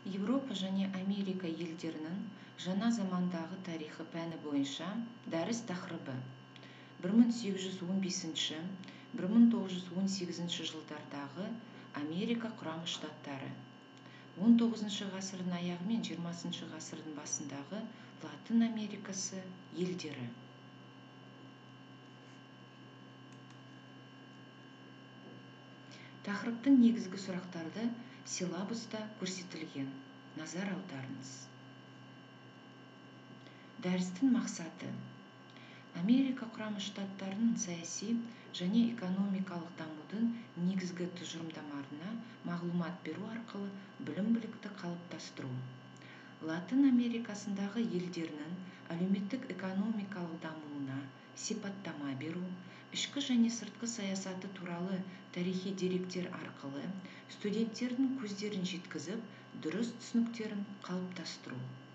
Европа және Америка елдерінің жаңа замандағы тарихы пәні бойынша дәріс тақырыбы 1815-1918 жылдардағы Америка құрама штаттары, 19 ғасырдың аяғы мен 20 ғасырдың басындағы Латын Америкасы елдері. Тақырыптың негізгі сұрақтарды силлабуста көрсетілген. Назар аударыңыз. Дәрістің мақсаты: Америка құрама штаттарының саяси және экономикалық дамудың негізгі тұжырымдамаларына мағлұмат беру арқылы білім-білікті қалыптастыру. Латын Америкасындағы елдерінің әлеуметтік-экономикалық дамуына сипаттама беру, ішкі және сыртқы саясаты туралы тарихи деректер арқылы студенттердің көздерін жеткізіп, дұрыс түсініктерін қалыптастыру.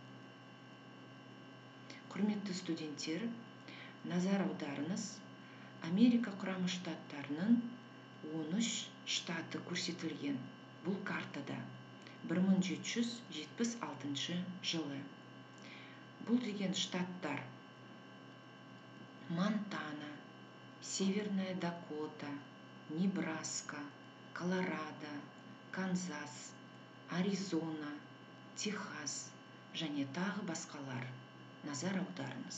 Құрметті студенттер, назар аударыңыз. Америка құрама штаттарының 13 штаты көрсетілген бұл картада 1776 жылы. Бұл деген штаттар: Монтана, Северная Дакота, Небраска, Колорадо, Канзас, Аризона, Техас және тағы басқалар. Назар аударыңыз.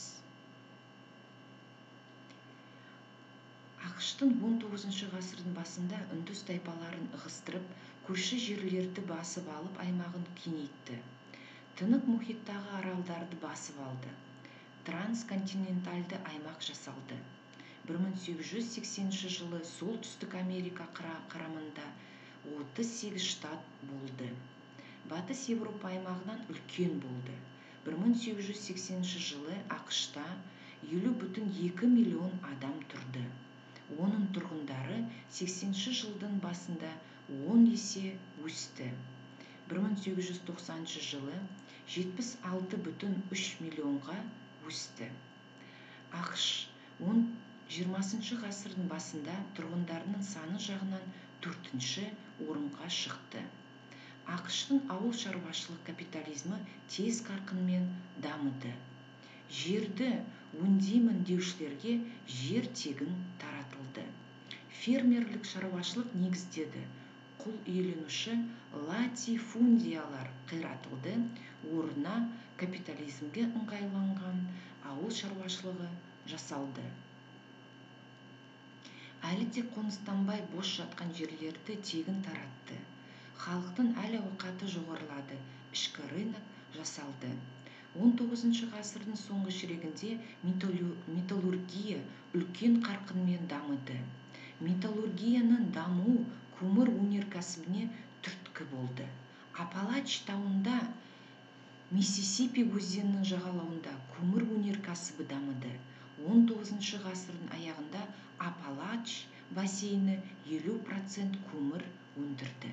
ақш-тың 19 ғасырдың басында үндіс тайпаларын ығыстырып, көрші жерлерді басып алып, аймағын кеңейтті. Тынық мұхиттағы аралдарды басып алды. Трансконтинентальды аймақ жасалды. 1880 жылы Солтүстік Америка құрамында 38 штат болды. Батыс Европа аймағынан үлкен болды. 1880 жылы ақш-та 50,2 миллион адам тұрды. Оның тұрғындары 80 жылдың басында 10 есе өсті. 1890 жылы 76,3 миллионға өсті. ақш 20 ғасырдың басында тұрғындарының саны жағынан 4-ші орынға шықты. ақш-тың ауыл шаруашылық капитализмі тез қарқынмен дамыды. Жерді өңдеймін деушілерге жер тегін таратылды. Фермерлік шаруашылық негіздеді. Құл иеленуші латифундиялар қиратылды. Орнына капитализмге ыңғайланған ауыл шаруашылығы жасалды. Әлі де қоныстанбай бос жатқан жерлерді тегін таратты. Халықтың әл-ауқаты жоғарылады. Ішкі рынок жасалды. 19 ғасырдың соңғы ширегінде металлургия үлкен қарқынмен дамыды. Металлургияның дамуы көмір өнеркәсібіне түрткі болды. Апалач тауында, Миссисипи өзенінің жағалауында көмір өнеркәсібі дамыды. 19 ғасырдың аяғында Апалач бассейні 50% көмір өндірді.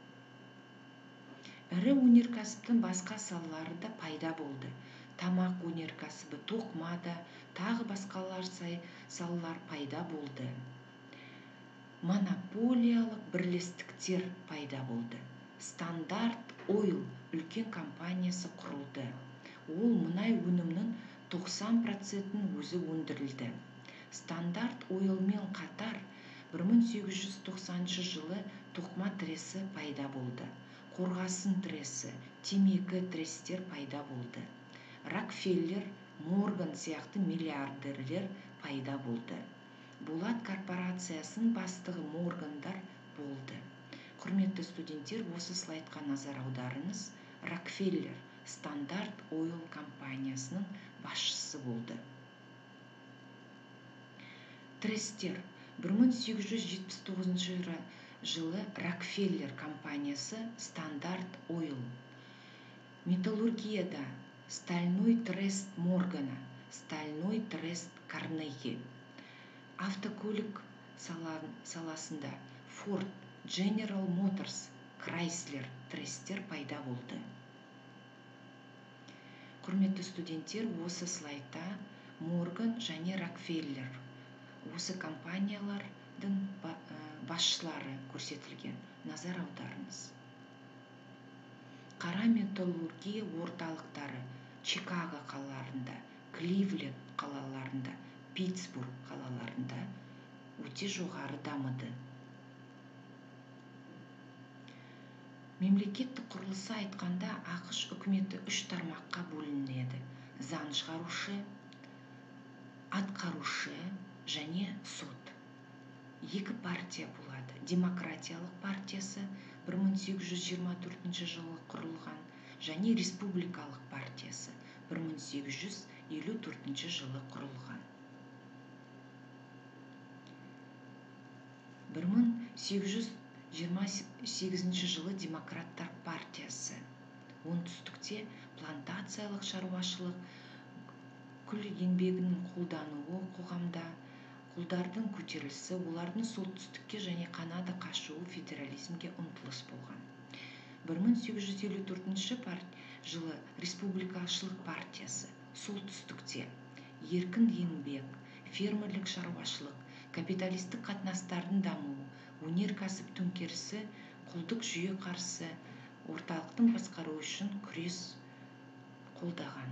Ірі өнеркәсіптің басқа салалары да пайда болды. Тамақ өнеркәсібі, тоқмада, тағы басқалар салалар пайда болды. Монополиялық бірлестіктер пайда болды. Стандарт Ойл үлкен компаниясы құрылды. Ол мұнай өнімінің 90%-ін өзі өндірілді. Стандарт Ойлмен қатар 1890 жылы тоқма тресі пайда болды. Қорғасын тресі, темекі трестер пайда болды. Рокфеллер, Морган сияқты миллиардерлер пайда болды. Болат корпорациясының бастығы Моргандар болды. Құрметті студенттер, осы слайдқа назар аударыңыз. Рокфеллер Стандарт Ойл компаниясының басшысы болды. Трестер 1879 жылы Рокфеллер компаниясы Стандарт Ойл. Металлургияда Стальной трест Моргана, Стальной трест Карнеги. Автокөлік саласында Ford, General Motors, Chrysler трестер пайда болды. Құрметті студенттер, осы слайдта Морган және Рокфеллер осы компаниялардың басшылары көрсетілген. Назар аударыңыз. қара металлургия орталықтары Чикаго қалаларында, Кливленд қалаларында, Питтсбург қалаларында өте жоғары дамыды. Мемлекеттік құрылысы айтқанда ақш үкіметі 3 тармаққа бөлінеді: заң шығарушы, атқарушы және сот. 2 партия болады: демократиялық партиясы 1824 жылы құрылған және республикалық партиясы 1854 жылы құрылған. 1828 жылы демократтар партиясы. Оңтүстікте плантациялық шаруашылық, күл еңбегінің қолдануы қоғамда, құлдардың көтерілісі, олардың солтүстікке және Канада қашуы федерализмге ұмтылыс болған. 1854 жылы республикашылық партиясы. Солтүстікте еркін еңбек, фермерлік шаруашылық, капиталистік қатынастардың дамуы, өнеркәсіп төңкерісі, құлдық жүйе қарсы орталықтың басқару үшін күрес қолдаған.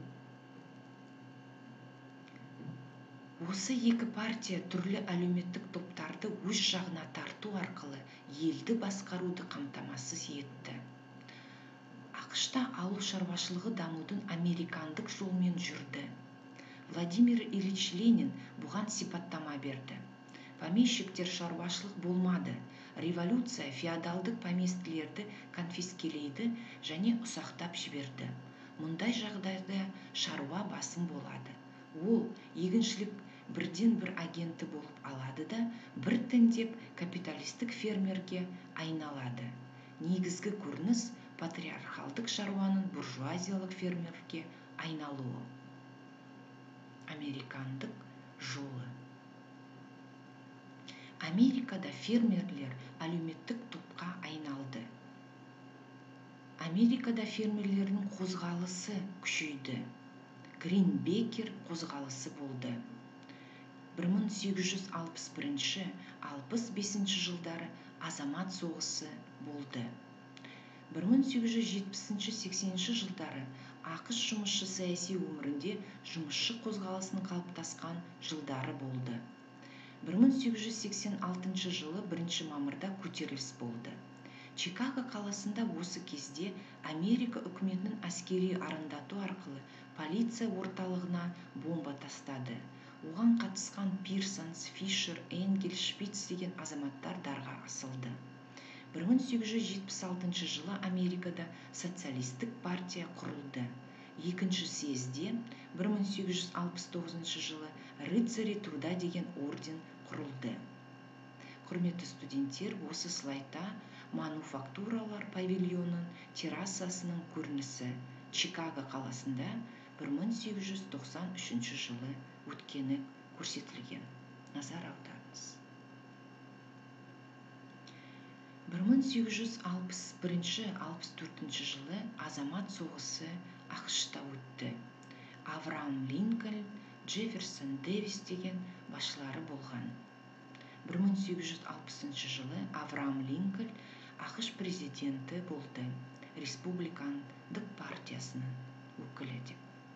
Осы 2 партия түрлі әлеуметтік топтарды өз жағына тарту арқылы елді басқаруды қамтамасыз етті. ақш-та ауыл шаруашылығы дамудың американдық жолмен жүрді. Владимир Ильич Ленин бұған сипаттама берді: помещиктер шаруашылық болмады, революция феодалдық поместьелерді конфискелейді және ұсақтап жіберді. Мұндай жағдайда шаруа басым болады. Ол егіншілік бірден бір агенті болып алады да біртіндеп капиталистік фермерге айналады. Негізгі көрініс патриархалдық шаруаның буржуазиялық фермерге айналуы. Американдық жолы. Америкада фермерлер әлеуметтік топқа айналды. Америкада фермерлердің қозғалысы күшейді. Гринбекер қозғалысы болды. 1861-65 жылдары азамат соғысы болды. 1870-80 жылдары ақш жұмысшы саяси өмірінде жұмысшы қозғалысының қалыптасқан жылдары болды. 1886 жылы 1 мамырда көтеріліс болды. Чикаго қаласында осы кезде Америка үкіметінің әскери арандату арқылы полиция орталығына бомба тастады. Оған қатысқан Пирсонс, Фишер, Энгель, Шпиц деген азаматтар дарға асылды. 1876 жылы Америкада социалистік партия құрылды. Екінші съезде 1869 жылы рыцари труда деген орден құрылды. Құрметті студенттер, осы слайдта мануфактуралар павильонының террасасының көрінісі Чикаго қаласында 1893 жылы өткені көрсетілген. Назар аударыңыз. 1861-64 жылы азамат соғысы ақш-та өтті. Авраам Линкольн, Джефферсон Дэвис деген басшылары болған. 1860 жылы Авраам Линкольн ақш президенті болды, республикандық партиясының өкілі деп.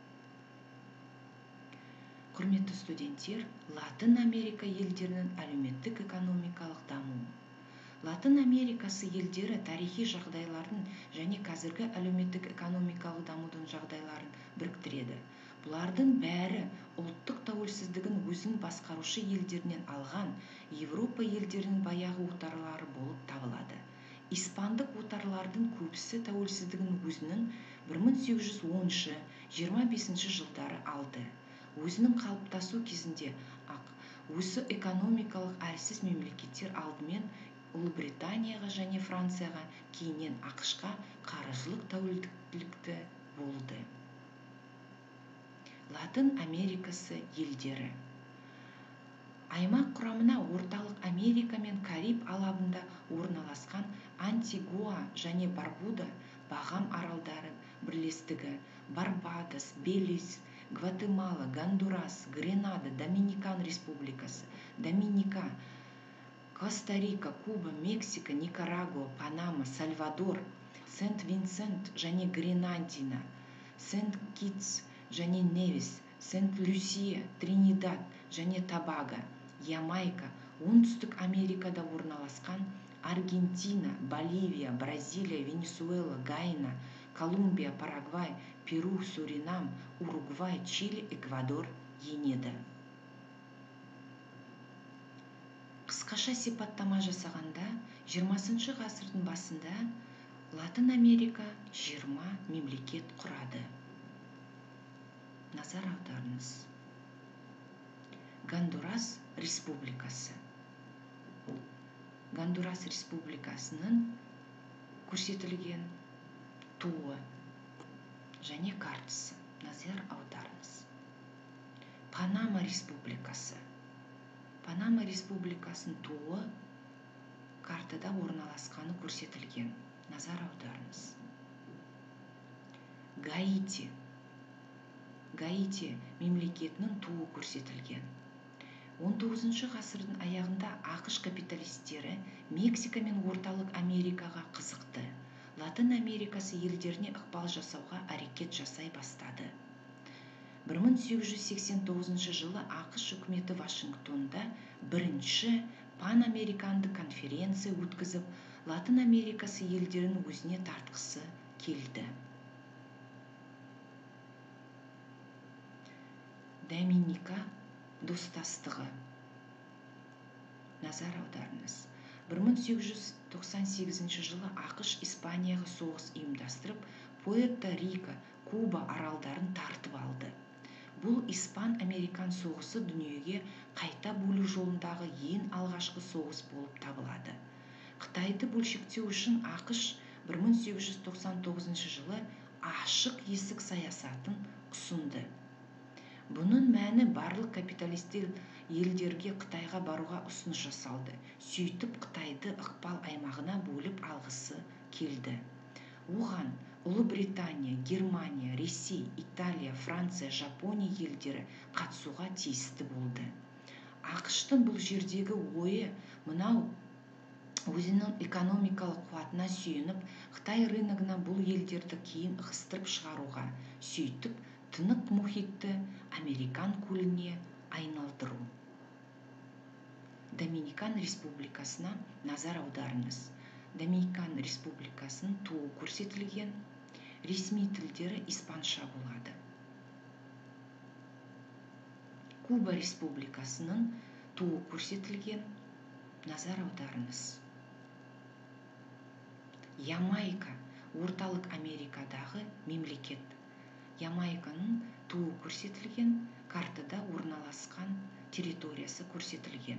Құрметті студенттер, Латын Америка елдерінің әлеуметтік экономикалық дамуы. Латын Америкасы елдері тарихи жағдайларын және қазіргі әлеуметтік экономикалық дамудың жағдайларын біріктіреді. Бұлардың бәрі ұлттық тәуелсіздігін өзін басқарушы елдерінен алған Европа елдерінің баяғы отарлары болып табылады. Испандық отарлардың көбісі тәуелсіздігін өзінің 1810-25 жылдары алды. Өзінің қалыптасу кезінде осы экономикалық әлсіз мемлекеттер алдымен Ұлыбританияға және Францияға, кейіннен ақш-қа қаржылық тәуелділікті болды. Латын Америкасы елдері. Аймақ құрамына Орталық Америка мен Кариб алабында орналасқан Антигуа және Барбуда, Бағам аралдары бірлестігі, Барбадос, Белиз, Гватемала, Гондурас, Гренада, Доминикан Республикасы, Доминика, Коста-Рика, Куба, Мексика, Никарагуа, Панама, Сальвадор, сент винсент және гренадина, сент китс және невис, сент люсия, тринидад және тобаго, ямайка, оңтүстік америкада орналасқан Аргентина, Боливия, Бразилия, Венесуэла, Гайна, Колумбия, Парагвай, Перу, Суринам, Уругвай, Чили, Эквадор енеді. Қысқаша сипаттама жасағанда, 20 ғасырдың басында Латын Америка 20 мемлекет құрады. Назар аударыңыз. Гондурас республикасы. Гондурас республикасының көрсетілген туы және картасы. Назар аударыңыз. Панама республикасы. Панама республикасының туы картада орналасқаны көрсетілген. Назар аударыңыз. Гаити. Гаити мемлекетінің туы көрсетілген. 19 ғасырдың аяғында ақш капиталистері Мексика мен орталық Америкаға қызықты. Латын Америкасы елдеріне ықпал жасауға әрекет жасай бастады. 1889 жылы ақш үкіметі Вашингтонда бірінші пан-американды конференция өткізіп, Латын Америкасы елдерін өзіне тартқысы келді. Доминика достастығы. Назар аударыңыз. 1898 жылы ақш Испанияға соғыс ұйымдастырып, Пуэрто-Рико, Куба аралдарын тартып алды. Бұл Испан-Американ соғысы дүниеге қайта бөлу жолындағы ең алғашқы соғыс болып табылады. Қытайды бөлшектеу үшін ақш 1899 жылы ашық есік саясатын ұсынды. Бұның мәні барлық капиталистер елдерге Қытайға баруға ұсыныс жасалды. Сөйтіп Қытайды ықпал аймағына бөліп алғысы келді. Оған Ұлыбритания, Германия, Ресей, Италия, Франция, Жапония елдері қатысуға тиісті болды. ақш-тың бұл жердегі ойы мынау: өзінің экономикалық қуатына сүйеніп, Қытай рыногына бұл елдерді кейін ығыстырып шығаруға, сөйтіп тынық мұхитты Американ көліне айналдыру. Доминикан республикасына назар аударыңыз. Доминикан республикасының туы көрсетілген. Ресми тілдері испанша болады. Куба республикасының туы көрсетілген. Назар аударыңыз. Ямайка, орталық Америкадағы мемлекет. Ямайканың туы көрсетілген, картада орналасқан территориясы көрсетілген.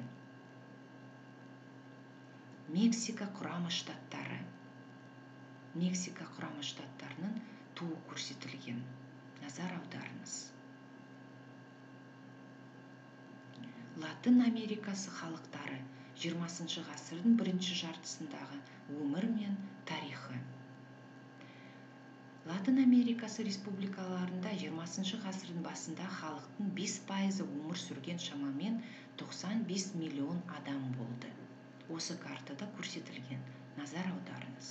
Мексика құрама штаттары. Мексика құрама штаттарының туы көрсетілген. Назар аударыңыз. Латын Америкасы халықтары 20 ғасырдың бірінші жартысындағы өмір мен тарихы. Латын Америкасы республикаларында 20 ғасырдың басында халықтың 5% өмір сүрген, шамамен 95 миллион адам болды. Осы картада көрсетілген. Назар аударыңыз.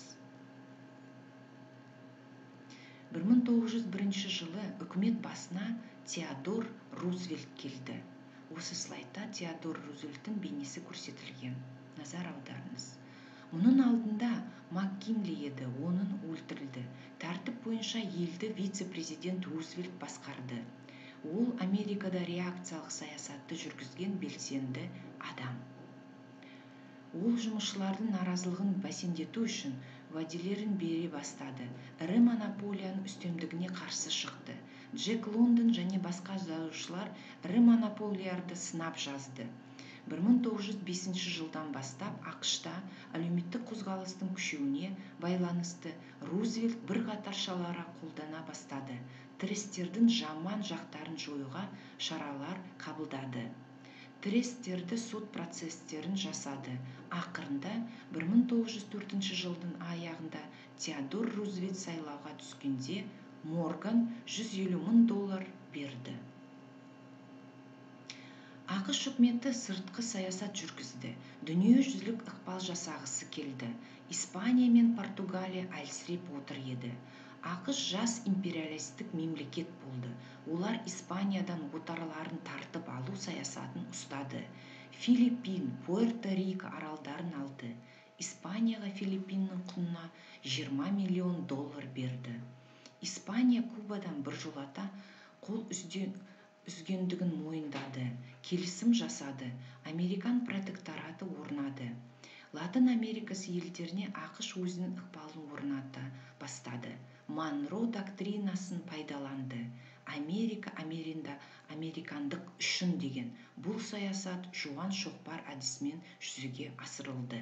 1901 жылы үкімет басына Теодор Рузвельт келді. Осы слайдта Теодор Рузвельттің бейнесі көрсетілген. Назар аударыңыз. Мұның алдында МакКинли еді, оның өлтірілді. Тәртіп бойынша елді вице-президент Рузвельт басқарды. Ол Америкада реакциялық саясатты жүргізген белсенді адам. Ол жұмысшылардың наразылығын бәсеңдету үшін уәделерін бере бастады. Ірі монополияның үстемдігіне қарсы шықты. Джек Лондон және басқа жазушылар ірі монополияларды сынап жазды. 1905 жылдан бастап ақш-та әлеуметтік қозғалыстың күшеуіне байланысты Рузвельт бірқатар шаралар қолдана бастады. Трестердің жаман жақтарын жоюға шаралар қабылдады. Трестерді сот процестерін жасады. Ақырында 1904 жылдың аяғында Теодор Рузвельт сайлауға түскенде Морган $150 000 берді. ақш үкіметі сыртқы саясат жүргізді, дүниежүзілік ықпал жасағысы келді. Испания мен Португалия әлсіреп отыр еді. ақш жас империалистік мемлекет болды. Олар Испаниядан отарларын тартып алу саясатын ұстады. Филиппин, Пуэрто-Рико аралдарын алды. Испанияға Филиппиннің құнына 20 миллион доллар берді. Испания Кубадан біржолата қол үзгендігін мойындады, келісім жасады, Американ протектораты орнады. Латын Америкасы елдеріне ақш өзінің ықпалын орната бастады. Монро доктринасын пайдаланды. Америка американдық үшін деген бұл саясат жуан шоқпар әдісімен жүзеге асырылды.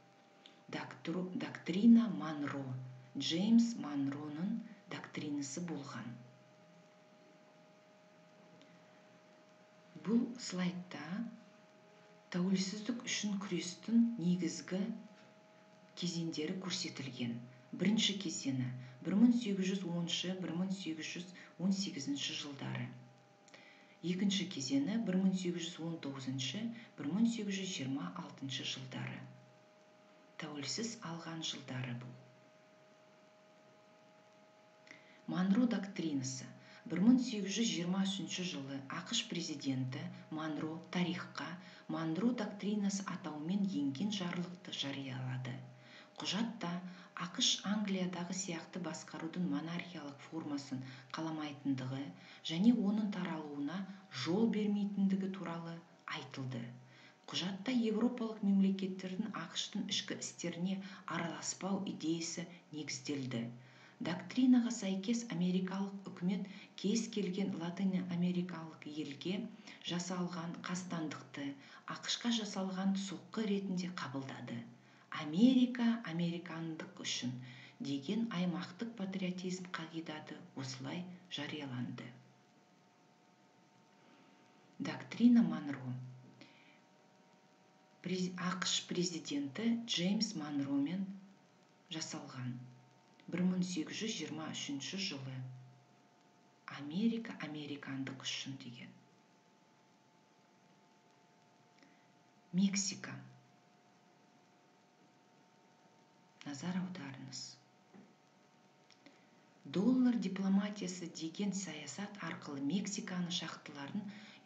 Доктрина Монро, Джеймс Монроның доктринасы болған. Бұл слайдта тәуелсіздік үшін күрестің негізгі кезеңдері көрсетілген. Бірінші кезеңі 1810-1818 жылдары. Екінші кезеңі 1819-1826 жылдары. Тәуелсіз алған жылдары бұл. Монро доктринасы 1823 жылы ақш президенті Монро тарихқа Монро доктринасы атауымен енген жарлықты жариялады. Құжатта ақш Англиядағы сияқты басқарудың монархиялық формасын қаламайтындығы және оның таралуына жол бермейтіндігі туралы айтылды. Құжатта европалық мемлекеттердің ақштың ішкі істеріне араласпау идеясы негізделді. Доктринаға сәйкес америкалық үкімет кез келген латын америкалық елге жасалған қастандықты ақшқа жасалған соққы ретінде қабылдады. Америка американдық үшін деген аймақтық патриотизм қағидаты осылай жарияланды. Доктрина Монро. ақш президенті Джеймс Монромен жасалған. 1823 жылы. Америка американдық үшін деген. Мексика. Назар аударыңыз. Доллар дипломатиясы деген саясат арқылы Мексиканы шахталарын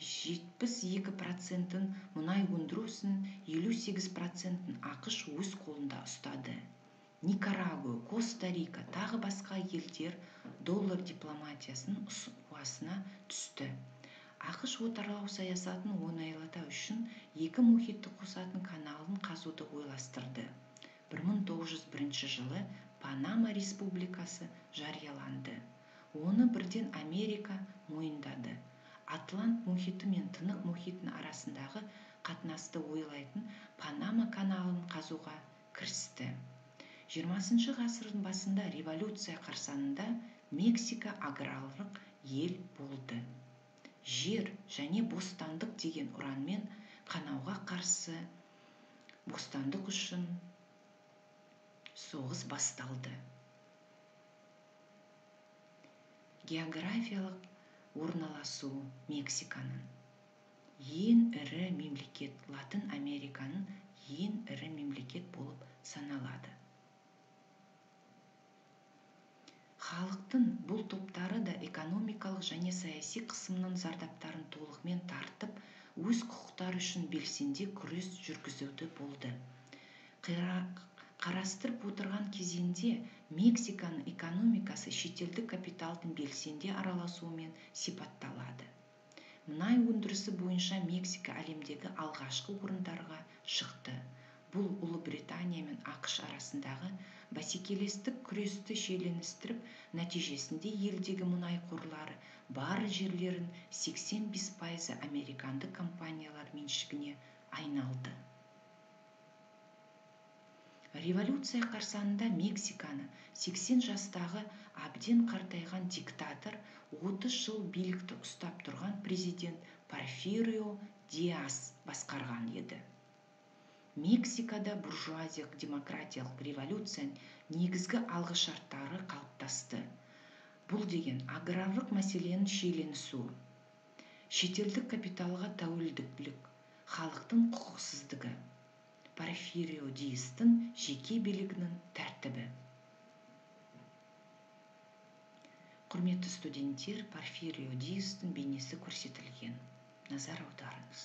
72%-ын мұнай өндірісін 58%-ын ақш өз қолында ұстады. Никарагуа, Коста-Рика тағы басқа елдер доллар дипломатиясының ықпалына түсті. ақш отарлау саясатын оңайлата үшін екі мұхитты қосатын каналын қазуды ойластырды. 1901 жылы Панама Республикасы жарияланды. Оны бірден Америка мойындады. Атлант мұхиты мен Тынық мұхитының арасындағы қатынасты ойлайтын Панама каналын қазуға кірісті. 20 ғасырдың басында революция қарсаңында Мексика аграрлық ел болды. Жер және бостандық деген ұранмен қанауға қарсы бостандық үшін соғыс басталды. Географиялық орналасу Мексиканың. Ең ірі мемлекет Латын Американың ең ірі мемлекет болып саналады. Халықтың бұл топтары да экономикалық және саяси қысымның зардаптарын толығымен тартып, өз құқықтары үшін белсенді күрес жүргізуді болды. Қарастырып отырған кезеңде Мексиканың экономикасы шетелдік капиталдың белсенді араласуымен сипатталады. Мұнай өндірісі бойынша Мексика әлемдегі алғашқы орындарға шықты. Бұл Ұлыбритания мен ақш арасындағы бәсекелестік күресті шиеленістіріп, нәтижесінде елдегі мұнай қорлары бар жерлерін 85% американдық компаниялар меншігіне айналды. Революция қарсаңында Мексиканы 80 жастағы әбден қартайған диктатор 30 жыл билікті ұстап тұрған президент Порфирио Диас басқарған еді. Мексикада буржуазиялық демократиялық революцияның негізгі алғышарттары қалыптасты. Бұл деген аграрлық мәселенің шиеленісу. шетелдік капиталға тәуелділік, халықтың құқықсыздығы, Порфирио Диастың жеке билігінің тәртібі. Құрметті студенттер, Порфирио Диастың бейнесі көрсетілген. Назар аударыңыз.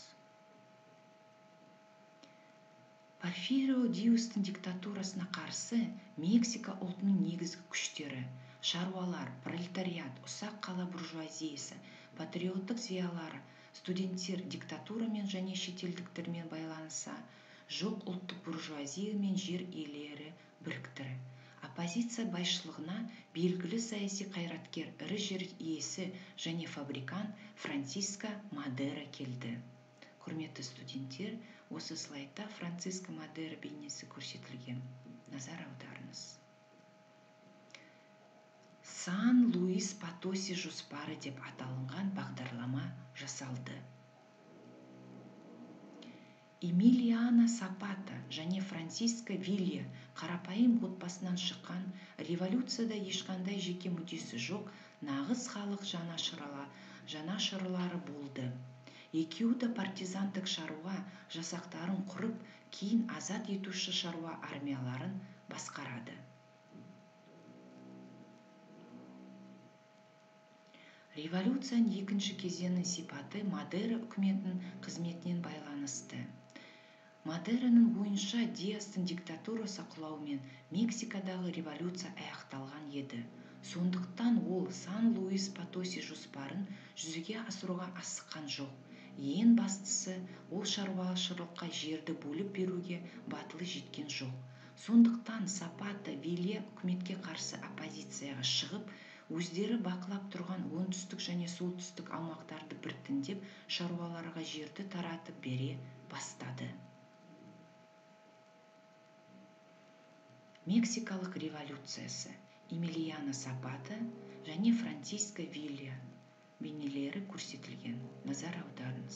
Порфирио Диастың диктатурасына қарсы Мексика ұлтының негізгі күштері, шаруалар, пролетариат, ұсақ қала буржуазиясы, патриоттық зиялары, студенттер диктатурамен және шетелдіктермен байланыса, жоқ ұлттық буржуазия мен жер иелері біріктірі. Оппозиция байшылығына белгілі саяси қайраткер, ірі жер иесі және фабрикант Франсиско Мадеро келді. Құрметті студенттер, осы слайдта Франсиско Мадеро бейнесі көрсетілген. Назар аударыңыз. Сан-Луис Потоси жоспары деп аталынған бағдарлама жасалды. Эмилиано Сапата және Франсиско Вилья қарапайым отбасынан шыққан, революцияда ешқандай жеке мүддесі жоқ, нағыз халық жанашырлары болды. Екеуі де партизандық шаруа жасақтарын құрып, кейін азат етуші шаруа армияларын басқарады. Революцияның екінші кезеңінің сипаты Мадеро үкіметінің қызметінен байланысты. Мадероның ойынша Диастың диктатурасы құлауымен Мексикадағы революция аяқталған еді. Сондықтан ол Сан-Луис Потоси жоспарын жүзеге асыруға асыққан жоқ. Ең бастысы, ол шаруашылыққа жерді бөліп беруге батылы жеткен жоқ. Сондықтан Сапата Вилья үкіметке қарсы оппозицияға шығып, өздері бақылап тұрған оңтүстік және солтүстік аумақтарды біртіндеп шаруаларға жерді таратып бере бастады. Мексикалық революциясы. Эмилиано Сапата және Франсиско Вилья бейнелері көрсетілген. Назар аударыңыз.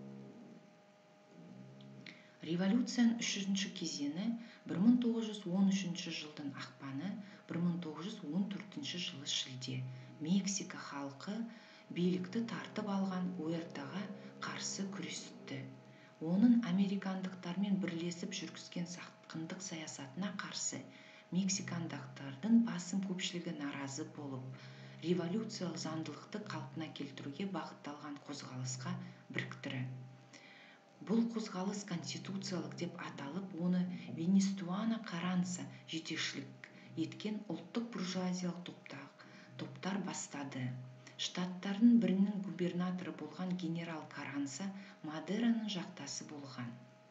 Революцияның үшінші кезеңі 1913 жылдың ақпаны, 1914 жылы шілде. Мексика халқы билікті тартып алған Уэртаға қарсы күресті. Оның американдықтармен бірлесіп жүргізген сатқындық саясатына қарсы мексикандықтардың басым көпшілігі наразы болып, революциялық заңдылықты қалпына келтіруге бағытталған қозғалысқа біріктірді. Бұл қозғалыс конституциялық деп аталып, оны Венестуана Карранса жетекшілік еткен ұлттық буржуазиялық топтар бастады. Штаттардың бірінің губернаторы болған генерал Карранса Мадероның жақтасы болған.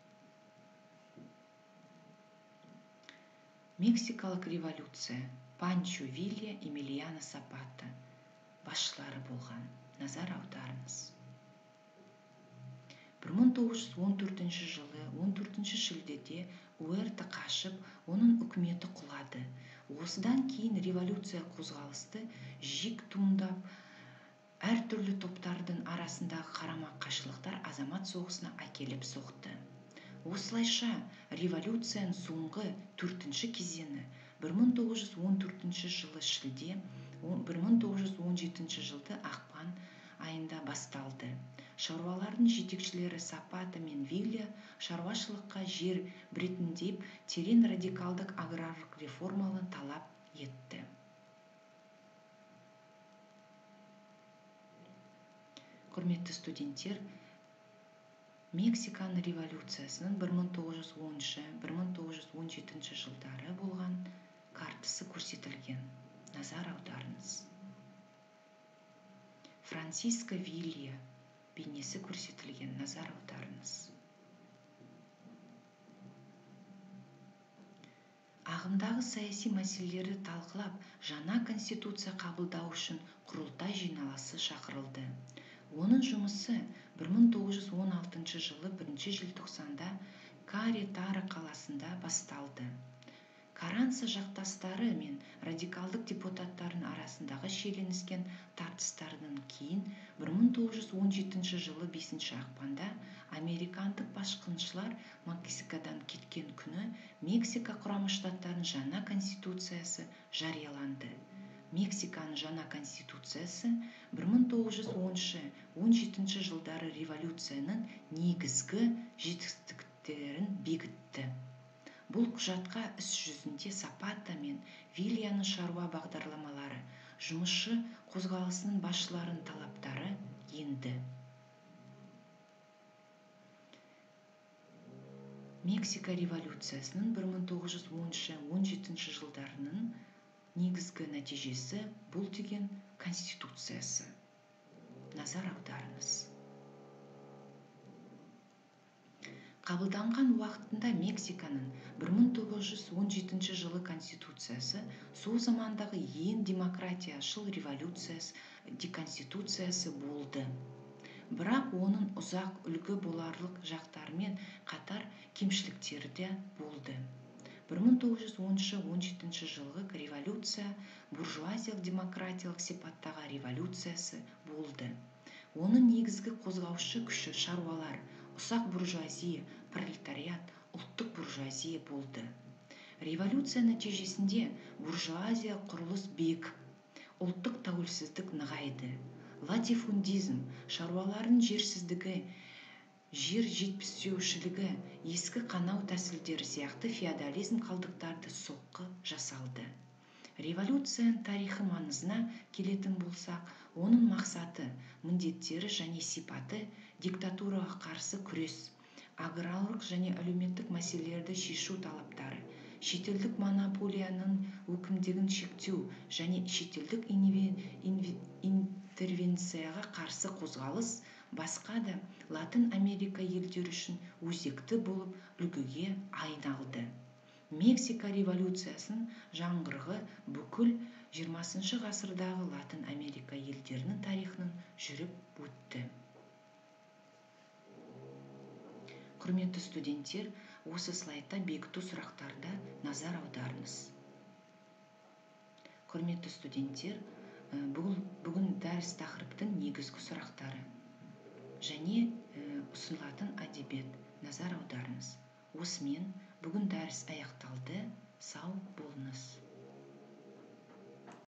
Мексикалық революция. Панчо Вилья, Эмилиано Сапата басшылары болған. Назар аударыңыз. 1914 жылы 14 шілдеде Уэрта қашып, оның үкіметі құлады. Осыдан кейін революция қозғалысты жек туындап, әртүрлі топтардың арасындағы қарама-қайшылықтар азамат соғысына әкеліп соқты. Осылайша революцияның соңғы 4-ші кезеңі 1914 жылы шілде, 1917 жылды ақпан айында басталды. Шаруалардың жетекшілері Сапата мен Вилья шаруашылыққа жер біртіндеп терең радикалдық аграрлық реформаны талап етті. Құрметті студенттер, Мексиканың революциясының 1913-1917 жылдары болған картасы көрсетілген. Назар аударыңыз. Франсиско Вилья бейнесі көрсетілген. Назар аударыңыз. Ағымдағы саяси мәселелерді талқылап, жаңа конституция қабылдау үшін құрылтай жиналысы шақырылды. Оның жұмысы 1916 жылы 1 желтоқсанда Каретара қаласында басталды. Карранса жақтастары мен радикалдық депутаттардың арасындағы шиеленіскен тартыстардан кейін 1917 жылы 5 ақпанда американдық басқыншылар Мексикадан кеткен күні Мексика құрама штаттарының жаңа конституциясы жарияланды. Мексиканың жаңа конституциясы 1910-17 жылдары революцияның негізгі жетістіктерін бекітті. Бұл құжатқа іс жүзінде Сапата мен Вильяның шаруа бағдарламалары, жұмысшы қозғалысының басшыларының талаптары енді. Мексика революциясының 1910-17 жылдарының негізгі нәтижесі бұл деген конституциясы. Назар аударыңыз. Қабылданған уақытында Мексиканың 1917 жылы конституциясы сол замандағы ең демократияшыл конституциясы болды. Бірақ оның ұзақ үлгі боларлық жақтарымен қатар кемшіліктері де болды. 1910-17 жылғы революция буржуазиялық демократиялық сипаттағы революциясы болды. Оның негізгі қозғаушы күші шаруалар, ұсақ буржуазия, пролетариат, ұлттық буржуазия болды. Революция нәтижесінде буржуазия құрылыс биік, ұлттық тәуелсіздік нығайды. Латифундизм, шаруалардың жерсіздігі, жер жетіспеушілігі, ескі қанау тәсілдері сияқты феодализм қалдықтарды соққы жасалды. Революцияның тарихи маңызына келетін болсақ, оның мақсаты, міндеттері және сипаты диктатураға қарсы күрес, аграрлық және әлеуметтік мәселелерді шешу талаптары, шетелдік монополияның өкімдігін шектеу және шетелдік интервенцияға қарсы қозғалыс, басқа да Латын Америка елдері үшін өзекті болып үлгіге айналды. Мексика революциясының жаңғырығы бүкіл 20 ғасырдағы Латын Америка елдерінің тарихынан жүріп өтті. Құрметті студенттер, осы слайдта бекіту сұрақтарда назар аударыңыз. Құрметті студенттер, бүгін дәріс тақырыптың негізгі сұрақтары және ұсынылатын әдебиет, назар аударыңыз. Осымен бүгін дәріс аяқталды. Сау болыңыз.